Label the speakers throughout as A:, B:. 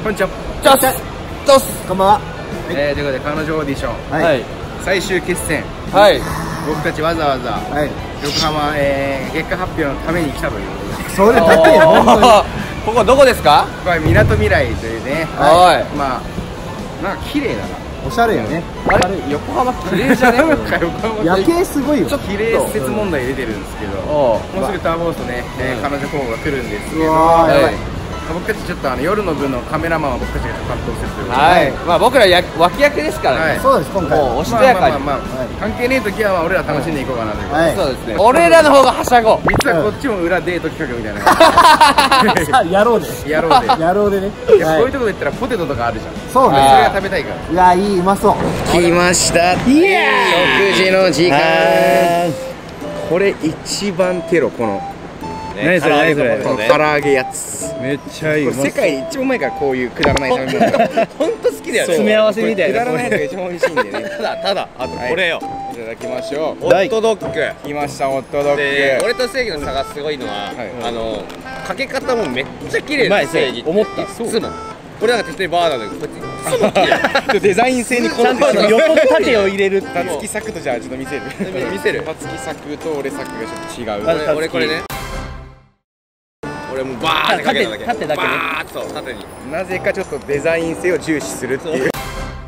A: こんにちは。
B: チョスこんばんは。
A: ということで彼女オーディション、
B: はい、
A: 最終決戦、
B: はい、
A: 僕たちわざわざ、はい、横浜、結果発表のために来たということで。
B: それだけよ。ここどこですか？
A: これみなとみらいというね、はい、まあなんか綺麗だな、
B: おしゃれよね。
A: あれ横浜綺麗じゃね？
B: 夜景すごいよ。
A: ちょっと綺麗説問題出てるんですけど、もうすぐターボースとね、彼女候補が来るんですけど、僕たちちょっと夜の部のカメラマンは僕たちが担当するということで、はい、まあ僕ら脇役ですからね。
B: そうです、今回
A: もうおしとやかに、関係ねえ時はまあ俺ら楽しんでいこうかなということで。
B: そうですね、俺らの方がはしゃご。
A: 実はこっちも裏デート企画みたいな。
B: やろうでやろうでね。
A: こういうとこで言ったらポテトとかあるじゃん。そうね、それが食べたいから。
B: いや、いい、うまそう。
A: 来ました、食事の時間。これ一番テロ、この何それ、この唐揚げやつめっちゃいい。世界で一番うまいから、こういうくだらない食べ物。本当好きだよね、詰め合わせみたいな。くだらないのが一番美味しいんでね。ただあとこれよ、いただきましょう。ホットドッグ来ました。ホットドッグ。俺と正義の差がすごいのは、かけ方もめっちゃ綺麗な正義。思った。いつもこれなんか適当にバーナーでこうやってデザイン性にこだわって、横と縦を入れる。たつき作と、じゃあちょっと見せる。たつき作と俺作がちょっと違う。俺これね、俺もうバーってかけただけ。縦だけね。バーッと縦に。なぜかちょっとデザイン性を重視するっていう。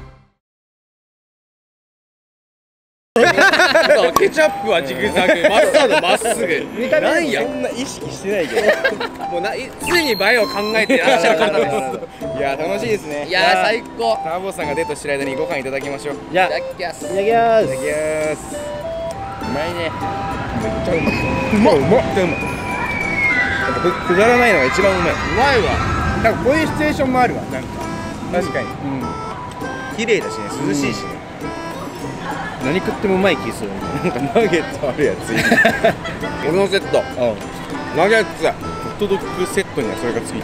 A: ケチャップはジグザグ、マスタードまっすぐ。なんや、そんな意識してないけど。もう常に映えを考えていらっしゃる方です。いや、楽しいですね。いや、最高。ターボーさんがデートしてる間にご飯いただきましょう。いただきます。うまいね。めっちゃうまい。めっちゃうまい。くだらないのが一番うまい。うまいわ。なんかこういうシチュエーションもあるわ。なんか確かに綺麗だしね、涼しいしね。何食ってもうまい気する。なんかナゲットあるやつ。俺のセット、ナゲッツ、ホットドッグセットにはそれがついてる。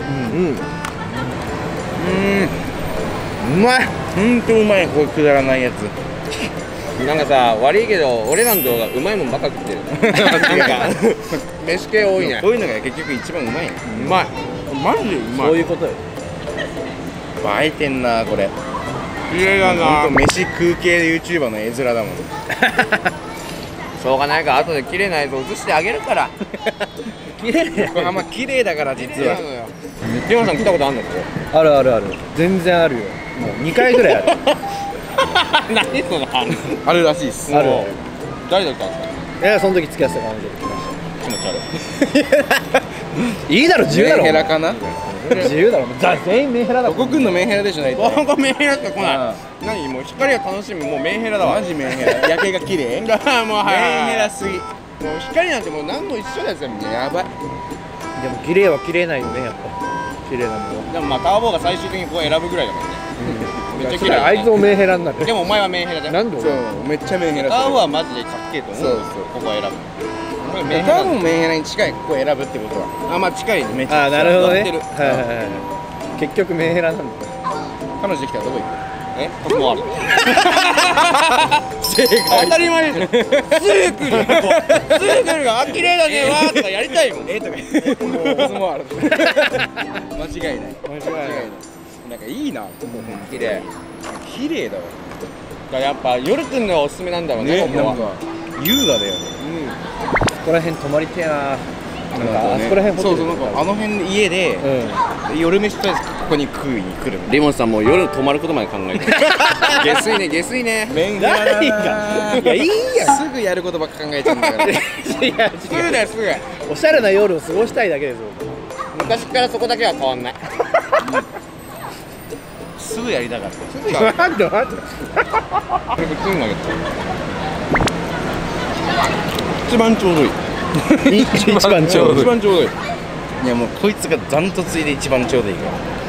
A: うまい。ほんとうまい。こういうくだらないやつ。なんかさ、悪いけど俺らの動画うまいもんばっか食ってる。飯系多いね。こういうのが結局一番うまい。うまい、マジでうまい。そういうことよ。映えてんな、これ。綺麗だな。ほんと飯食う系 YouTuber の絵面だもん。しょうがないから、後で綺麗な映像映してあげるから。綺麗。横浜綺麗だから実は。ジモンさん来たことあるの？
B: あるあるある。全然あるよ。もう2回ぐらいある。
A: 何そのあるらしいっす。あるある。誰だったんですか？
B: いや、その時付き合ってた彼女と来ました。
A: 気持ち悪い。
B: いいだろ、自由だろ。
A: メンヘラかな？
B: 自由だろ。じゃあ全員メンヘラだ。
A: どこくんのメンヘラでしょ。ないと。どこメンヘラって来ない。何もう光が楽しみ、もうメンヘラだわ。マジメンヘラ。夜景が綺麗。もうメンヘラすぎ。もう光なんてもう何も一緒ですよ。やばい。
B: でも綺麗は綺麗ないよね、やっぱ。綺麗なもの。
A: でもまあターボーが最終的にこう選ぶぐらいだもんね。めっちゃ綺麗。
B: あいつもメンヘラになる。で
A: もお前はメンヘラじゃん。なんで？そう、めっちゃメンヘラ。ターボーはマジでかっけえと思う。そうそう。ここ選ぶ。ターボーもメンヘラに近い。ここ選ぶってことは。あ、まあ近いね。めっちゃ。
B: あ、なるほどね。結局メンヘラなんだ。
A: 彼女できたらどこ行く？コスモワールド。正解。当たり前でしょ。すぐ来る。すぐ来るが、あ、綺麗だね、わーとかやりたいもん。とか言って。コスモワールド。間違いない。間違いない。なんかいいな。綺麗。綺麗だわ。やっぱ夜来るのがおすすめなんだろうね。なんか優雅だよね。
B: ここら辺泊まりてえな。なんかあそこら辺ホテル。そうそう、なんかあの辺で家で夜飯とりあえずここに食いに来る。リモンさんも夜泊まることまで考えて。下水ね、下水ね。メンヘラだな。いや、いいやん。すぐやることばっか考えちゃうんだから。いや、すぐだよ、すぐ。おしゃれな夜を過ごしたいだけですよ。昔からそこだけは変わんない。すぐやりたかった。すぐやる。なんで待って。これ食うんだけど。一番ちょうどいい。一番ちょうどいい。いや、もうこいつがダントツで一番ちょうどいいから。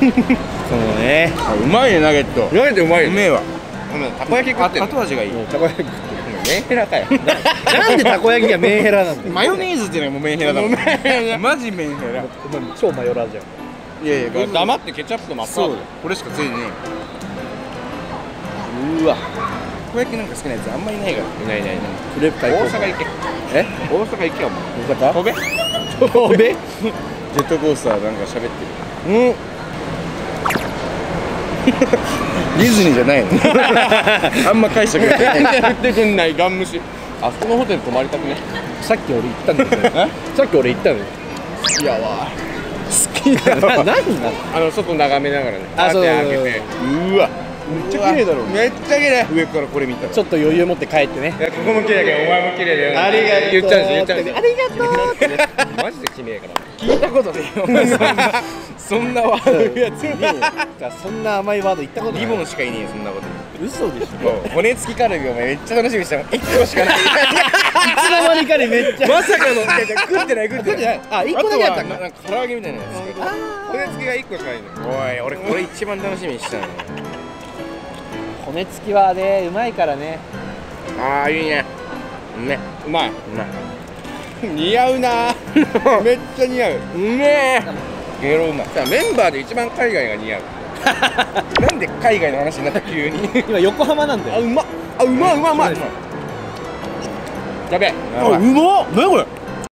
B: そうね。うまいね、ナゲット。ナゲットうまい。うめえわ。たこ焼き食ってる。後味がいい。たこ焼き。メンヘラかよ。なんでたこ焼きがメンヘラなんだよ。マヨネーズっていうのがもうメンヘラだもん。マジメンヘラ。超マヨラーじゃん。いやいや、黙ってケチャップとマスタード。これしかついてねえ。うわ。たこ焼きなんか好きなやつあんまりいないから。いないいないいない。クレープ大阪行け。大阪行けよ、もう。大阪？飛べ？飛べ？ジェットコースターなんか喋ってる。
A: ディズニーじゃないの。あんま返してくれない。
B: 振ってくんないガン無視。あそこのホテル泊まりたくね。
A: さっき俺行ったんだよ。さっき俺行ったのよ。
B: 好きやわ。
A: 好きだわ。何なの？
B: 外眺めながらね。
A: あ、そう。うわ。めっちゃ綺麗だろ。
B: めっちゃ綺麗。
A: 上からこれ見たら。
C: ちょっと余裕持って帰ってね。
B: ここも綺麗だけどお前も綺麗だよ。
C: ありがとう。
B: 言っちゃうんですよ。
C: ありがとうってね。
B: マジで綺麗から。
A: 聞いたことねえよ。そんなワード言うやついねえよ。
C: そんな甘いワード言ったことない。
A: リボンしかいねえよ、そんなこと。
C: 嘘でしょ。
A: 骨付きカルビお前めっちゃ楽しみにしたもん。1個しかない。
C: いつの間にかにめっちゃ。
A: まさかの。食ってない。
C: あ、1個だけあったんだ。
A: なんか唐揚げみたいなやつ。
B: 骨付きが1個しかないの。
A: おい、俺これ一番楽しみにしたの。
C: 骨付きはね、うまいからね。
A: ああ、いいね。うめ
B: うまい。似合うな。めっちゃ似合う。
A: うめえ。ゲロうまい。
B: さあメンバーで一番海外が似合う。
A: なんで海外の話になった急に。
C: 今横浜なんだよ。
B: うまっ。うまい。やべえ。
C: うまっ。何これ。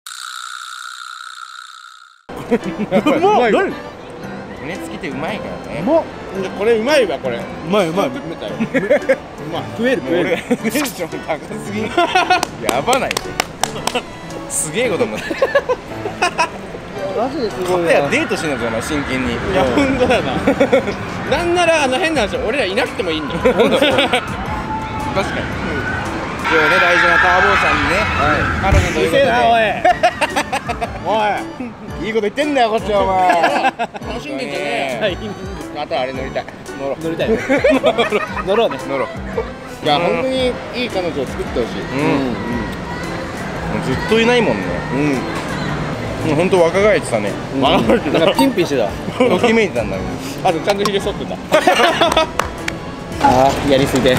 C: うまっ。何？
A: 骨付きってうまいからね。
C: うまっ。
B: これうまいわこれ。
C: うまい。
B: うまい。
C: 食える。
A: 俺テンション高すぎ。やばない。すげえことになって。
C: マジですごいな。
A: デートしなきゃお前真剣に。
B: いや本当だな。なんなら変な話、俺らいなくてもいいんだよ。確かに。
A: 今日ね大事なターボーさんにね、彼女ということで。いいこと言ってんだよこっちはお前。
B: 楽しんでんじゃねえよ。あとあれ乗りたい。
C: 乗りたい。乗ろうね。
A: 乗ろう。
B: いや本当にいい彼女を作ってほしい。
A: ずっといないもんね。もう本当若返ってたね。
B: 若返ってた。
C: ピンピンしてた。
A: ときめいてたんだけど。
B: あとちゃんとひげ剃ってた。
C: ああ、やりすぎて。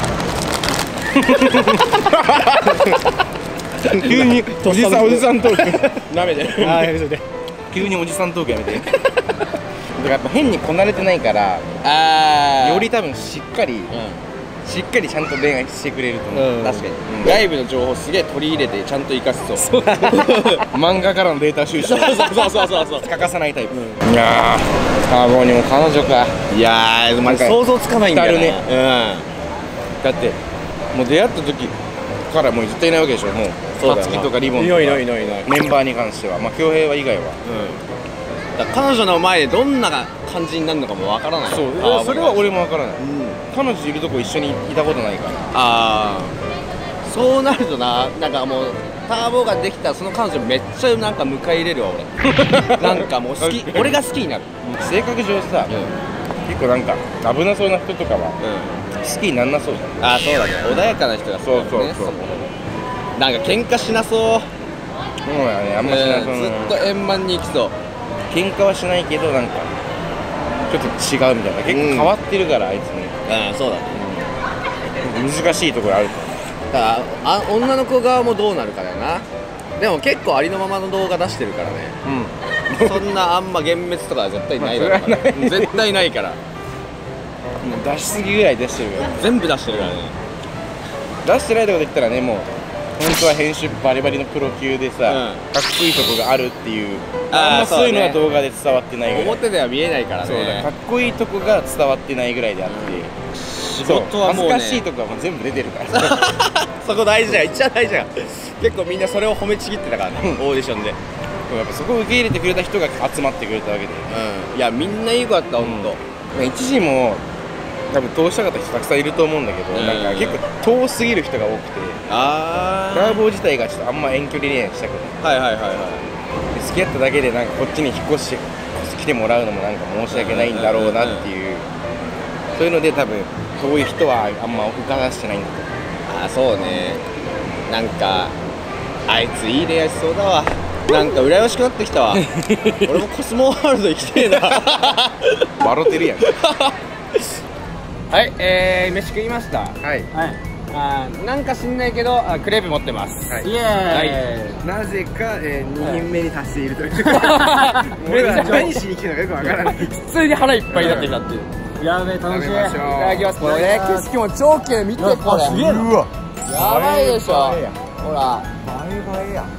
A: 急におじさんトーク。
B: なめて。
C: ああ、やりすぎて。
A: 急におじさんトークやめて。だからやっぱ変にこなれてないから、より多分しっかりちゃんと恋愛してくれると思う。
B: 確かに外部の情報すげえ取り入れてちゃんと生かすそう。
A: 漫画からのデータ収集。
B: そう欠
A: かさないタイプ。いやー、ターボーにも彼女か。
B: いやー、なんか想像つかないんだよね。
A: だってもう出会った時からもう絶対いないわけでしょ。もうさつきとかリボンとかメンバーに関しては、まあ恭平は以外は。
B: 彼女の前でどんな感じになるのかもわからない。
A: そう、それは俺もわからない。彼女いるとこ一緒にいたことないから。
B: ああ、そうなるとなんかもうターボができたらその彼女めっちゃなんか迎え入れるわ俺。なんかもう好き、俺が好きになる。
A: 性格上さ、結構なんか危なそうな人とかは好きになんなそうじゃん。
B: ああ、そうだね。穏やかな人が
A: そう。
B: なんか喧嘩しなそう。
A: そうだね、あんましなそう。
B: ずっと円満にいきそう。
A: 喧嘩はしないけどなんかちょっと違うみたいな。結構変わってるからあいつね。
B: ああ、そうだね。
A: 難しいところある。
B: だから女の子側もどうなるかだよな。でも結構ありのままの動画出してるからね。そんなあんま幻滅とかは絶対ないだろうから。絶対ないから。
A: 出しすぎぐらい出してるよ。
B: 全部出してるからね。
A: 出してないとこで言ったらね、もう本当は編集バリバリのプロ級でさ、かっこいいとこがあるっていう、あんまそういうのは動画で伝わってないぐらい。
B: 表では見えないからね。
A: そうだ、かっこいいとこが伝わってないぐらいであって、
B: 仕事はもうね、
A: 恥ずかしいとこはもう全部出てるから。
B: そこ大事だよ、一番大事だよ。結構みんなそれを褒めちぎってたからね、オーディションで。
A: やっぱそこを受け入れてくれた人が集まってくれたわけで、
B: いやみんないい子だった、ほんと。
A: 一時も多分通したかった人たくさんいると思うんだけど、なんか結構遠すぎる人が多くて、ターボ自体がちょっとあんま遠距離恋愛したくない。付き合っただけでなんかこっちに引っ越して来てもらうのもなんか申し訳ないんだろうなっていう、そういうので多分そういう人はあんま受からしてないんだと。
B: ああ、そうね。なんかあいついい恋愛しそうだわ。なんか羨ましくなってきたわ。俺もコスモワールド行きてえな。
A: 笑ってるやん。
B: はい、飯食いました。はい。なんか知んないけどクレープ持ってます。イエーイ。
A: なぜか2品目に達しているという。俺は何しに来たのかよくわからない。
B: 普通に腹いっぱいになってきたっていう。やべえ、楽しい。いただきます。これね、景色も超綺麗。見てこれ。すげえな。やばいでしょ。ほら。映えや。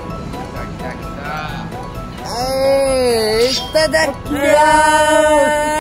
B: いただきます。